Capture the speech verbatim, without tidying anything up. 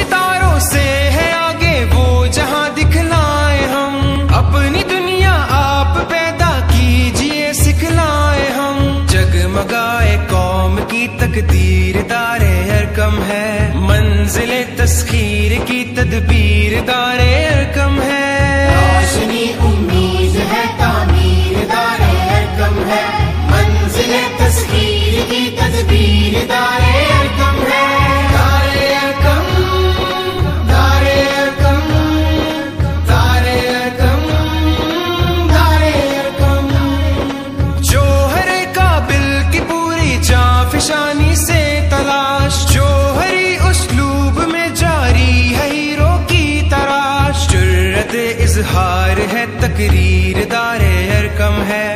सितारों से है आगे वो जहां दिखलाए हम। अपनी दुनिया आप पैदा कीजिए सिखलाए हम। जगमगाए कौम की तकदीर दारे अरकम है। मंजिले तस्खीर की तदबीर दारे अरकम है। रोशनी उम्मीद है तामीर दारे अरकम है। मंजिले तस्खीर की तदबीर दारे अरकम है। दारे अरकम दारे अरकम दारे अरकम दारे अरकम। जोहरे काबिल की पूरी जाफिशानी से तलाश। जोहरी उस्लूब में जारी है हीरो की तराश। जुर्रत इजहार है तकरीर दारे अरकम है।